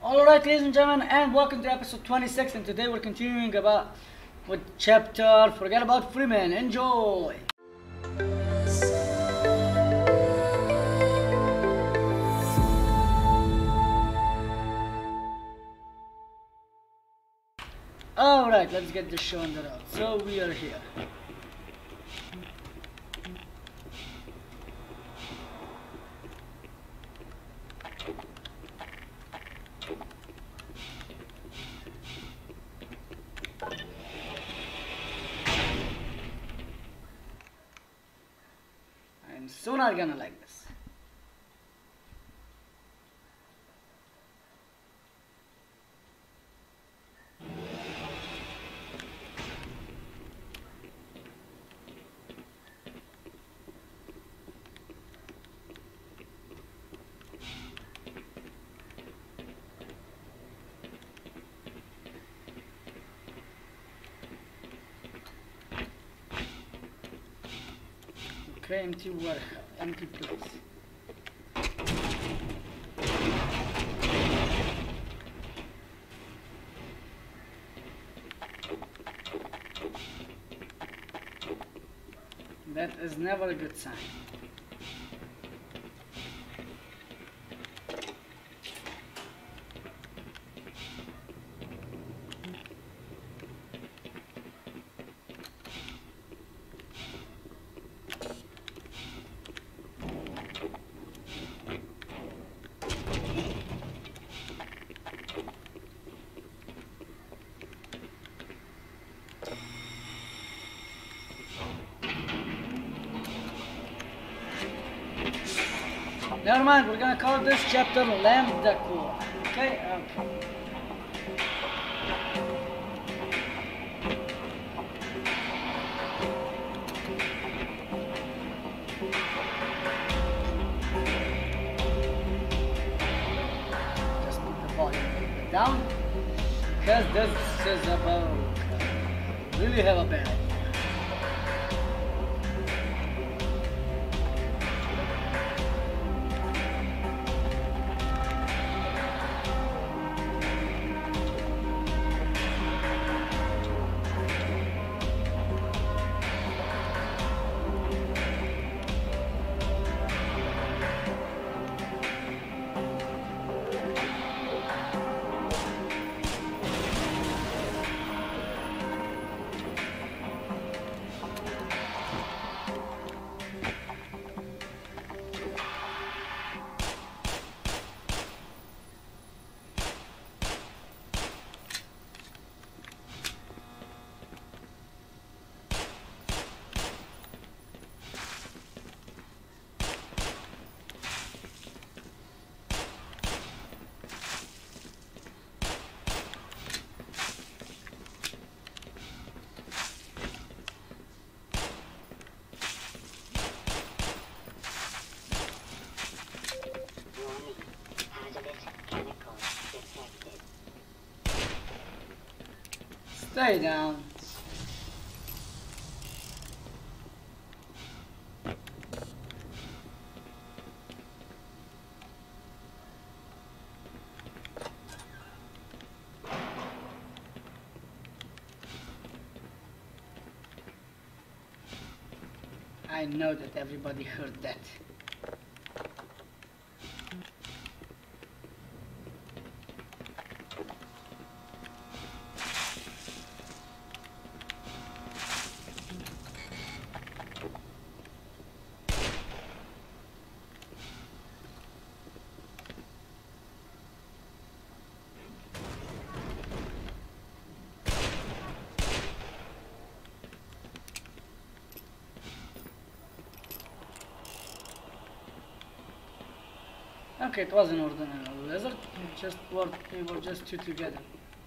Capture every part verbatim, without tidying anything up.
Alright, ladies and gentlemen, and welcome to episode twenty-six, and today we're continuing about with chapter Forget About Freeman. Enjoy! Alright, let's get this show on the road. So we are here. I'm so not gonna like this. Okay, empty warehouse, empty place. That is never a good sign. Never mind, we're gonna call this chapter Lamp Decor. Okay? Okay. Just put the volume a little bit down. Because this is about uh, really have a bad idea. Stay down. I know that everybody heard that. Okay, it wasn't ordinary lizard, it just were, they were just two together.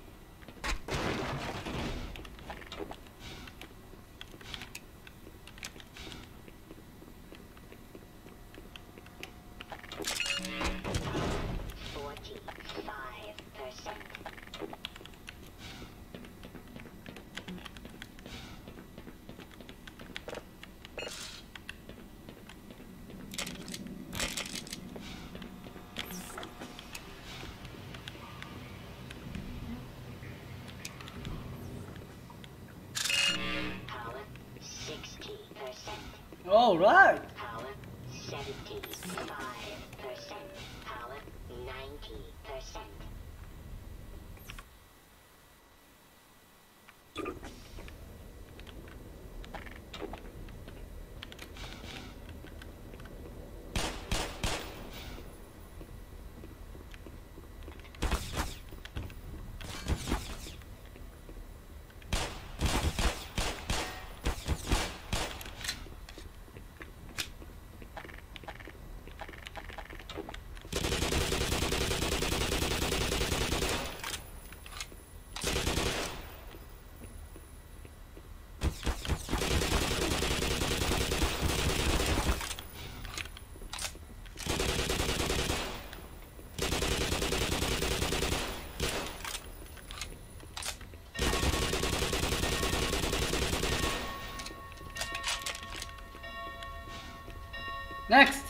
forty-five percent. All right. Power seventy-five percent. Power ninety percent. Next.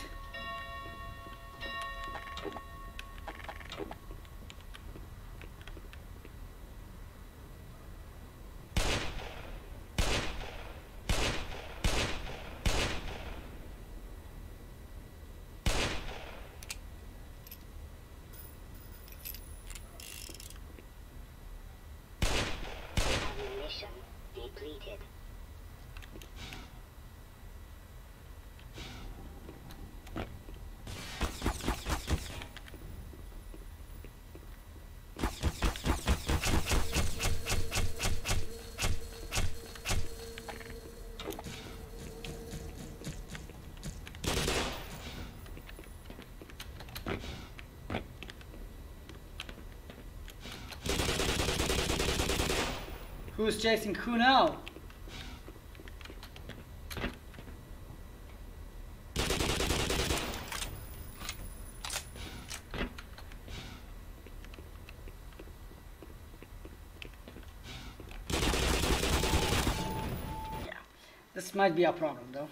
Ammunition depleted. Who's chasing who now? Yeah, this might be a problem though.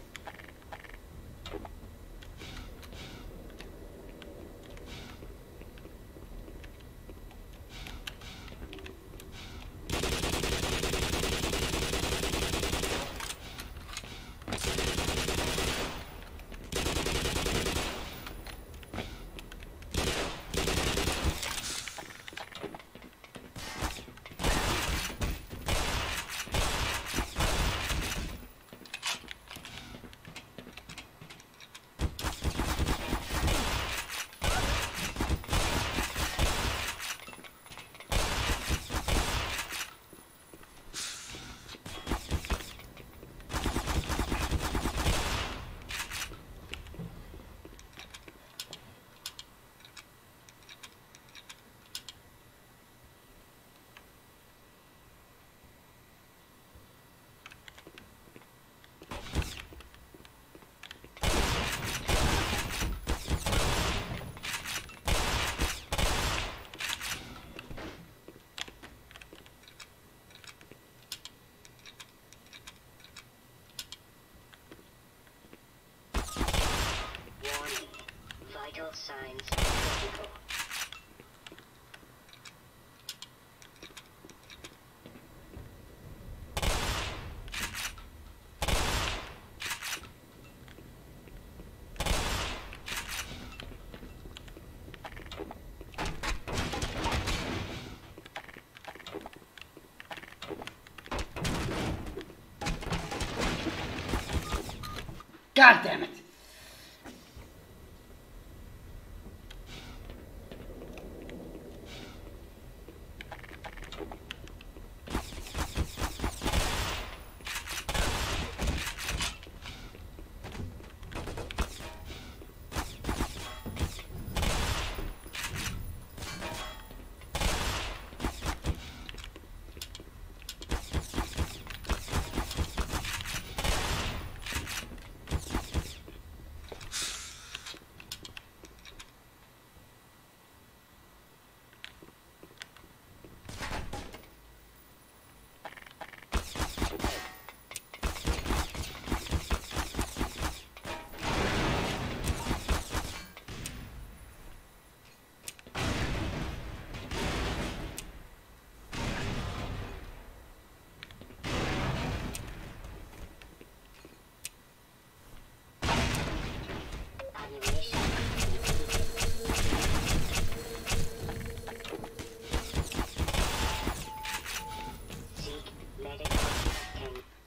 Vital signs critical. God damn it!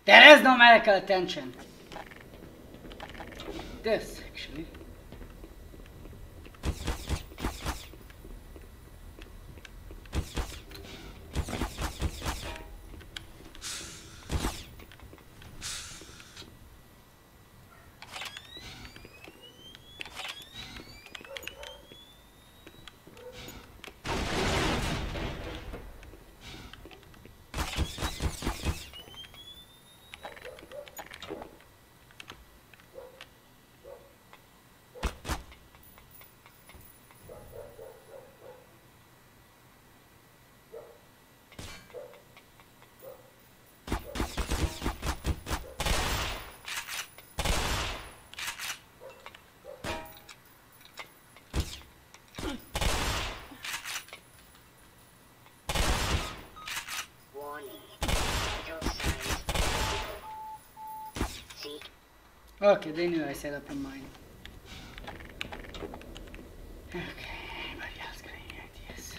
There is no medical attention. This, actually. Okay, they knew I set up a mine. Okay, anybody else got any ideas?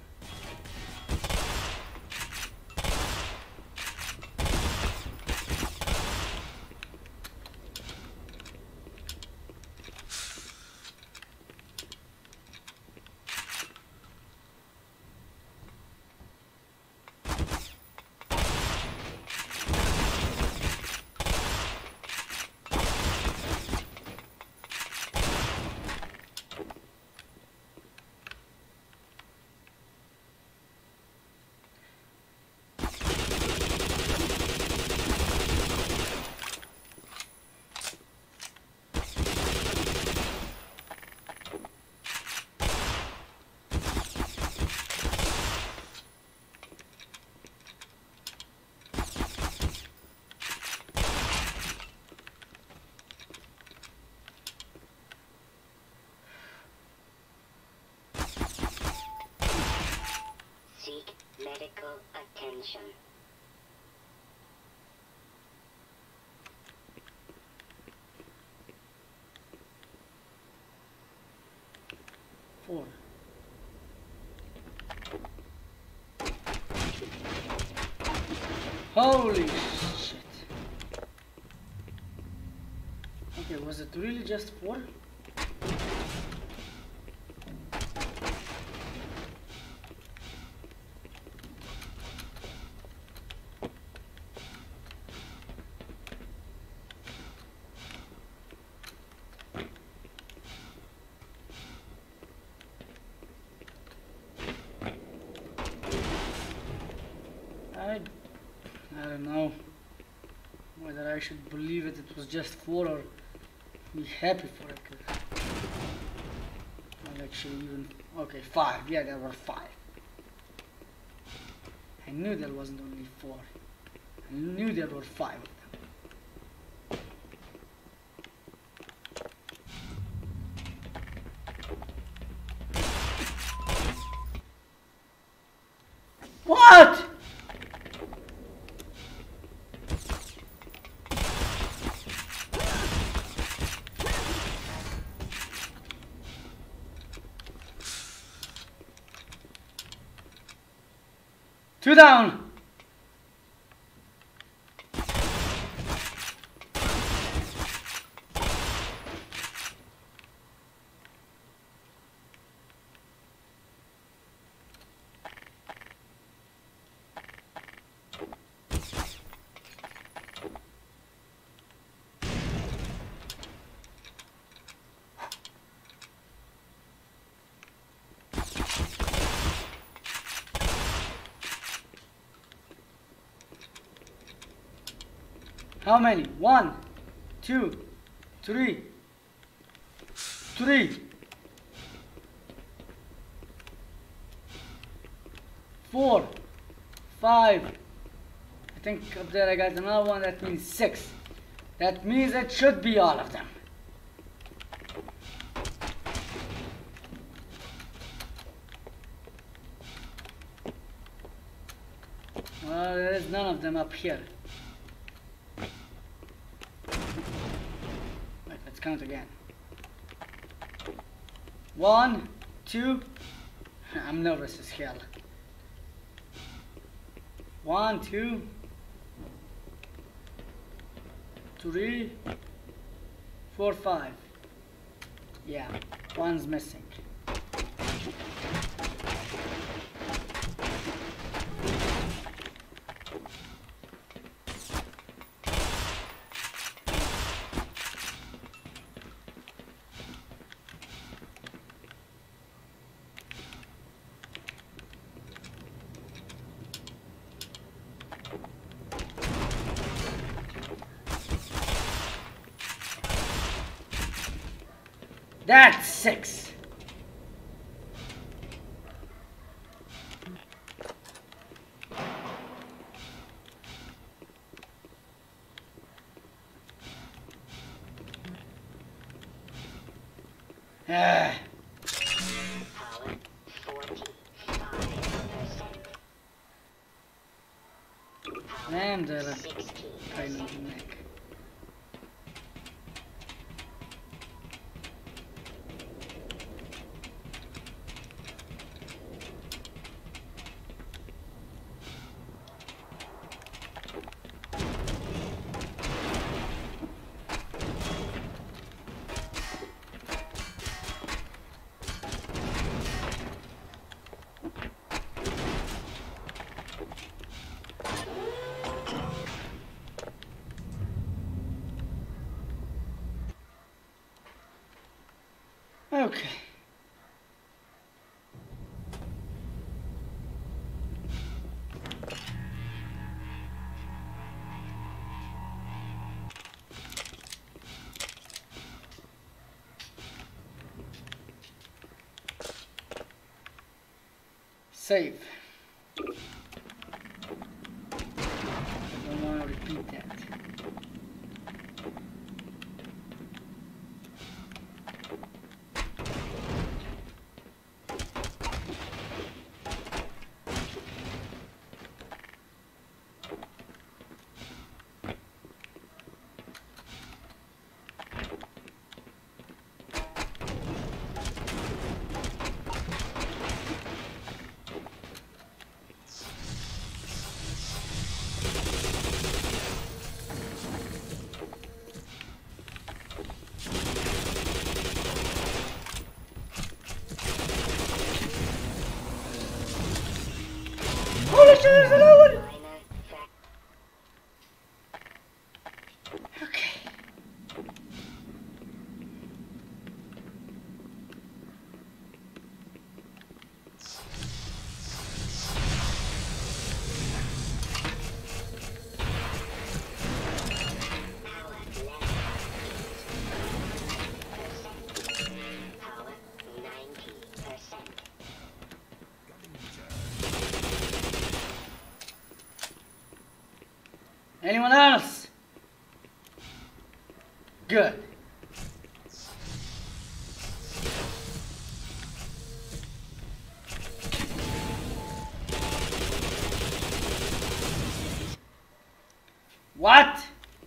Medical attention. Four. Holy shit. Okay, was it really just four? I, I don't know whether I should believe it, it was just four or be happy for it. Cause I'll actually even, okay, five, yeah, there were five. I knew there wasn't only four. I knew there were five of them. What? Two down. How many? One, two, three, three, four, five. I think up there I got another one, that means six. That means it should be all of them. Well, there is none of them up here. Count again. One, two. I'm nervous as hell. One, two, three, four, five. Yeah, one's missing. That's six. Ah. Power forty-five percent. And uh, Power sixteen kind percent. of neck. Okay. Save. Don't want to repeat that. Holy shit, there's another one! Minor fact. Okay. Power level is percent. Power ninety percent. Anyone else? Good. What?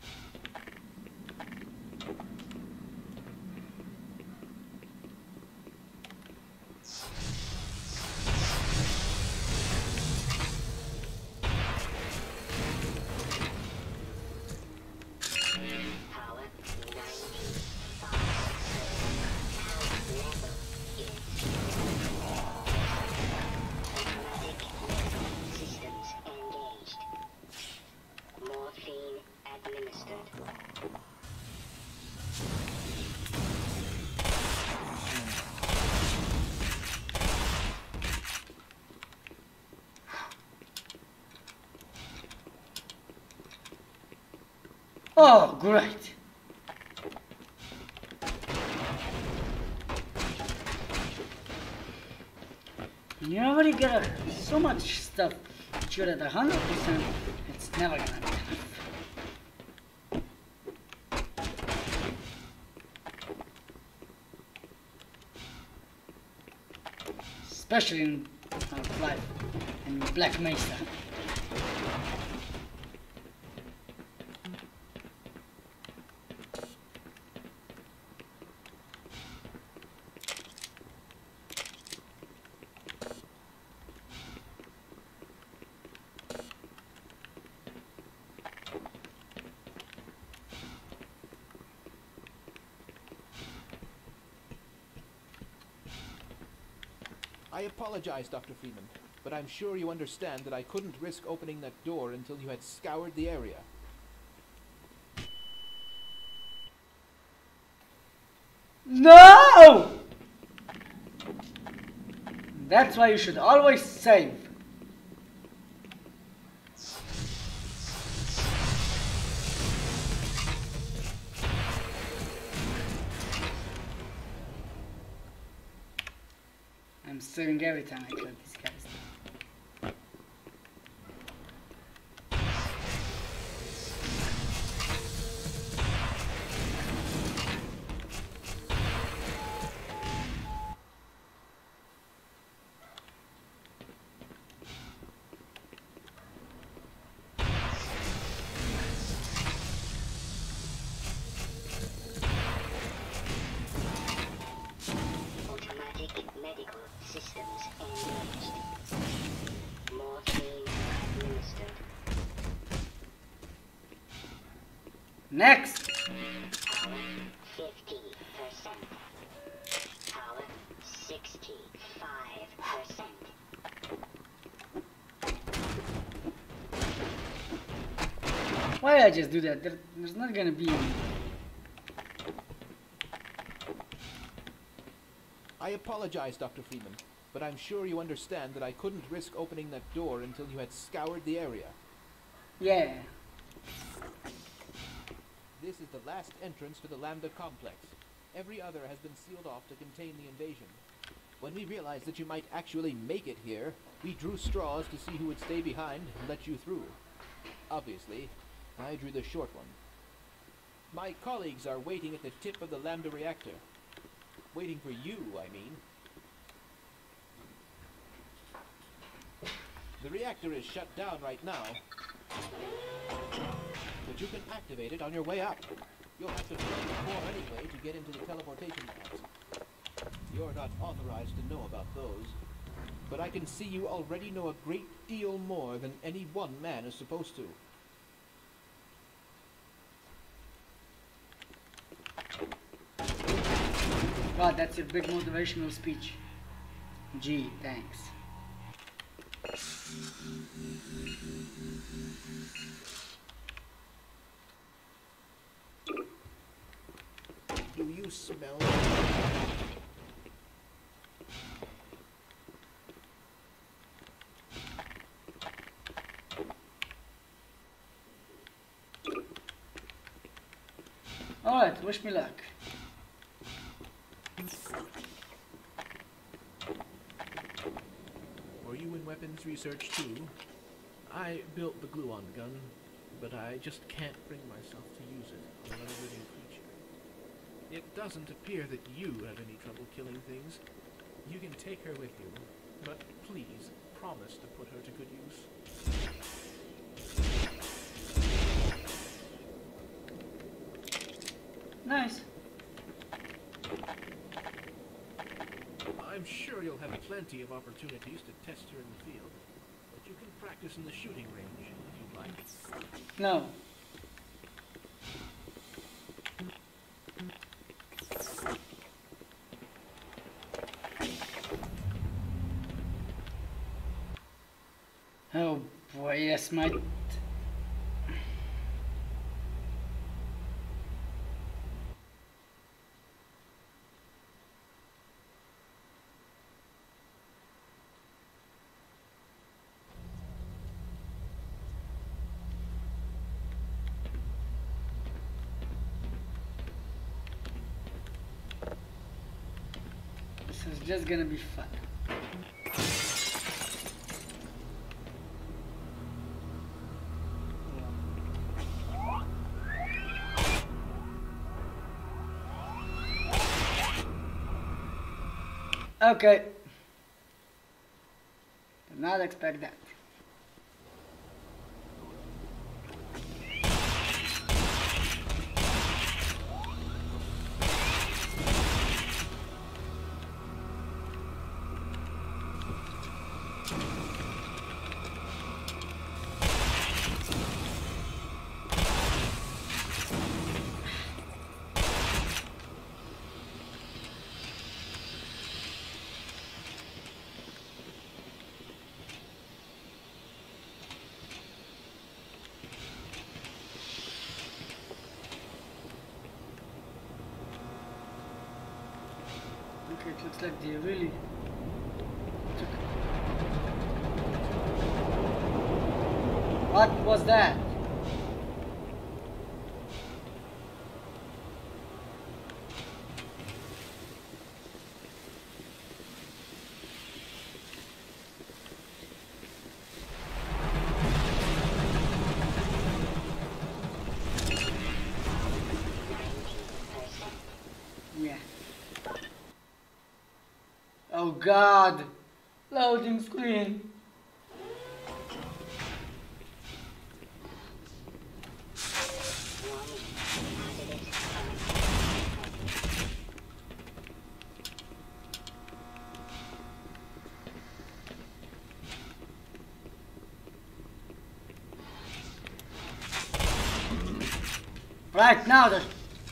Power ninety-five percent. Level is automatic weapon systems engaged. Morphine administered. Oh, great. You already get a, so much stuff that you're at one hundred percent, it's never gonna be enough. Especially in Half-Life and Black Mesa. I apologize, Doctor Freeman, but I'm sure you understand that I couldn't risk opening that door until you had scoured the area. No! That's why you should always save. I'm saving every time I kill these guys. Medical systems engaged. Morphine administered. Next! Power fifty percent. Power sixty-five percent. Why did I just do that? There, there's not gonna be any. I apologize, Doctor Freeman, but I'm sure you understand that I couldn't risk opening that door until you had scoured the area. Yeah. This is the last entrance to the Lambda complex. Every other has been sealed off to contain the invasion. When we realized that you might actually make it here, we drew straws to see who would stay behind and let you through. Obviously, I drew the short one. My colleagues are waiting at the tip of the Lambda reactor. Waiting for you, I mean. The reactor is shut down right now, but you can activate it on your way up. You'll have to fill the core anyway to get into the teleportation labs. You're not authorized to know about those, but I can see you already know a great deal more than any one man is supposed to. Wow, that's your big motivational speech. Gee, thanks. Do you smell? Alright, wish me luck. Were you in weapons research too? I built the glue-on gun, but I just can't bring myself to use it on another living creature. It doesn't appear that you have any trouble killing things. You can take her with you, but please promise to put her to good use. Nice. I'm sure you'll have plenty of opportunities to test her in the field, but you can practice in the shooting range if you'd like. No. Oh boy, yes, my... This is just gonna be fun. Okay. Did not expect that. Looks like they really took. What was that? Yeah. Oh God! Loading screen. Right now, the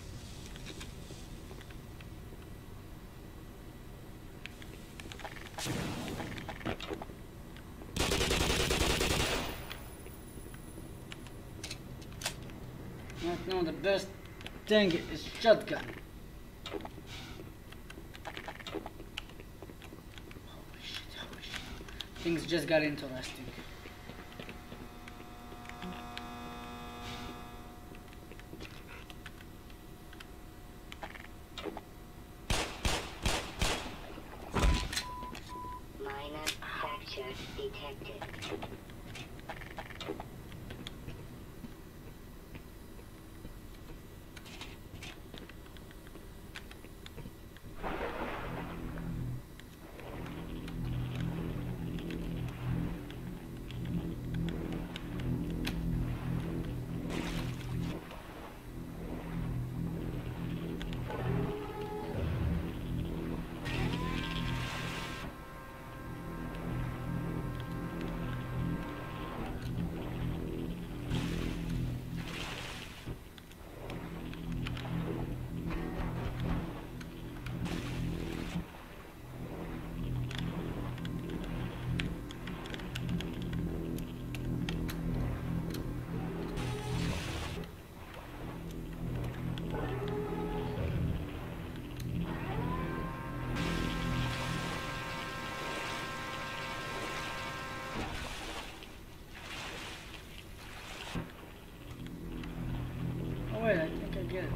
right now the best thing is shotgun. Holy shit! Holy shit! Things just got interesting. Detected. Wait, I think I get it.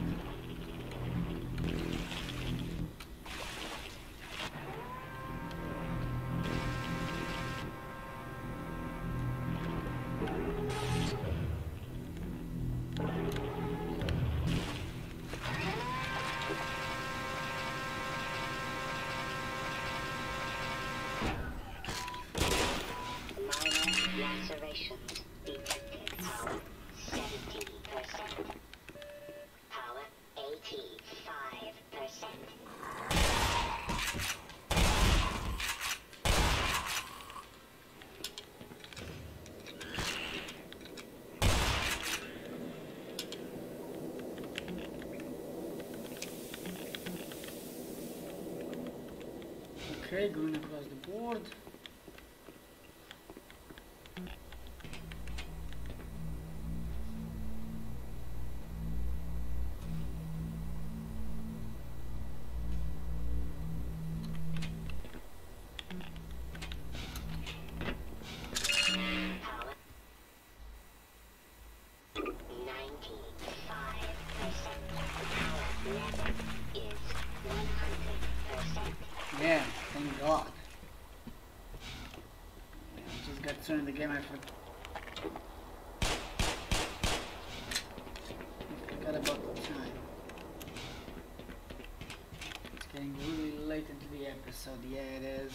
Minor lacerations detected. Power seventy percent. Power eighty-five percent. Okay, going across the board. Power ninety-five percent. Power level is one hundred percent. Yeah, thank God. I just got thrown in the game. I forgot. I forgot about the time. It's getting really late into the episode. Yeah, it is.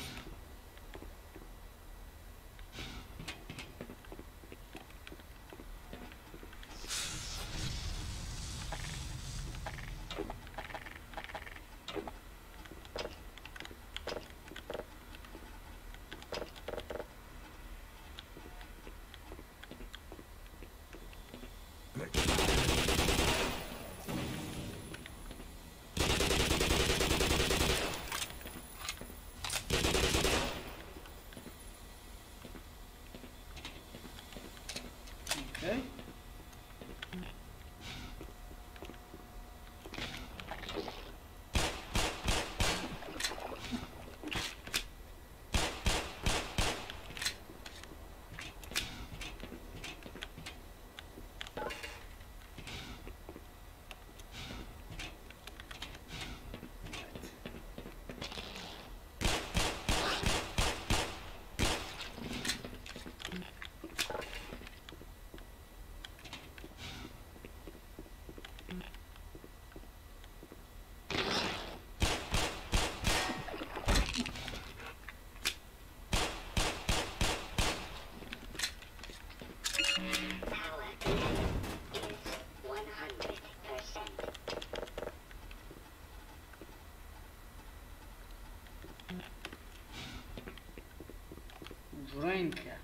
Rain cap.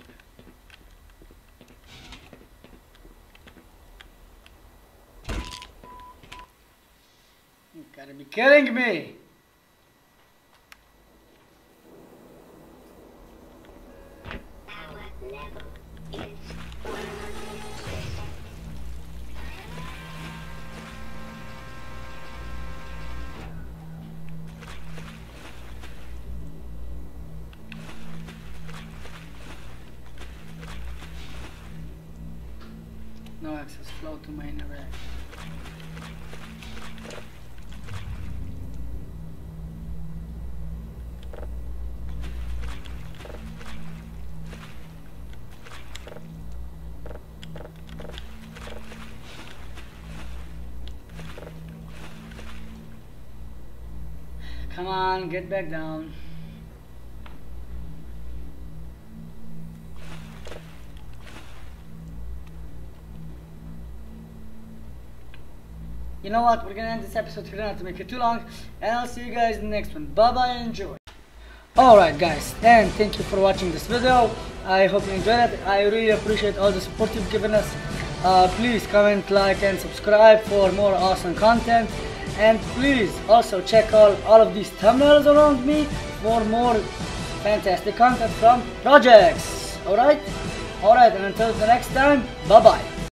You gotta be kidding me! Power level is one hundred percent. No access flow to main array. Come on, get back down. You know what, we're gonna end this episode here not to make it too long, and I'll see you guys in the next one. Bye bye and enjoy. Alright guys, and thank you for watching this video. I hope you enjoyed it. I really appreciate all the support you've given us. Uh, please comment, like and subscribe for more awesome content. And please also check out all of these thumbnails around me for more fantastic content from projects. Alright? Alright, and until the next time, bye bye.